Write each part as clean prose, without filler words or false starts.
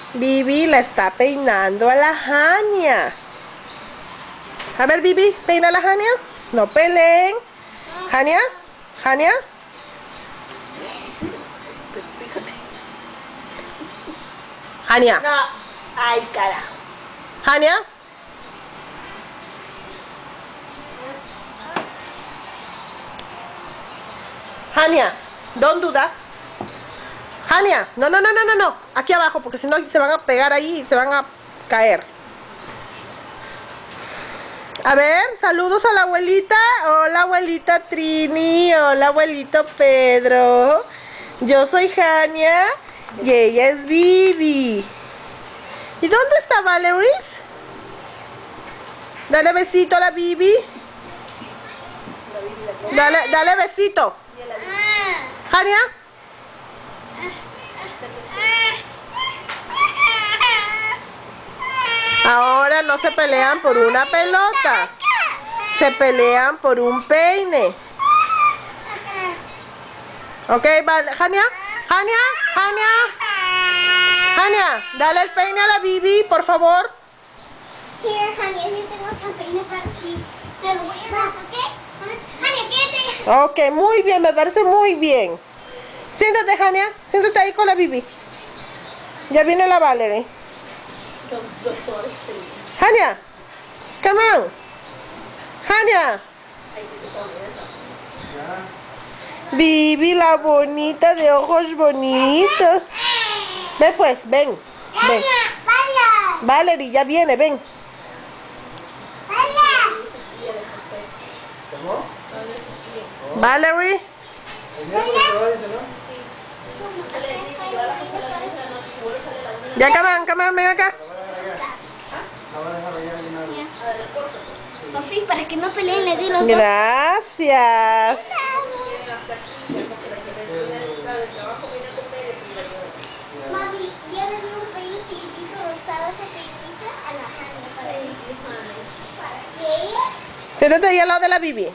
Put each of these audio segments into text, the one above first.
Bibi la está peinando a la Jania. A ver, Bibi, peina a la Jania. No peleen. Jania, Jania. Fíjate. Jania. No. Ay, carajo. Jania. Jania, don't do that. Jania, no, no, no, no, no, no. Aquí abajo, porque si no se van a pegar ahí y se van a caer. A ver, saludos a la abuelita. Hola, abuelita Trini. Hola, abuelito Pedro. Yo soy Jania y ella es Bibi. ¿Y dónde está Valerie? Dale besito a la Bibi. Dale besito. Jania. Ahora no se pelean por una pelota. Se pelean por un peine. Ok, vale. Jania, Jania, Jania. Jania, dale el peine a la Bibi, por favor. Here, Jania, yo tengo otro peine para ti. Te lo voy a dar, ¿ok? Jania, quédate. Ok, muy bien, me parece muy bien. Siéntate, Jania. Siéntate ahí con la Bibi. Ya viene la Valerie. Jania, come on. Jania. Bibi, la bonita de ojos bonitos. Ven pues, ven. Ven. Valerie, ya viene, ven. Valerie. Ya, come on, ven acá. Así, para que no peleen, le di los dos. Gracias. Mami, ya le di un peine chiquitito rosado, ese peincito a la Jania para que Siéntate ahí al lado de la Bibi.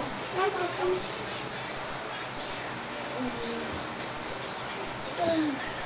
ella...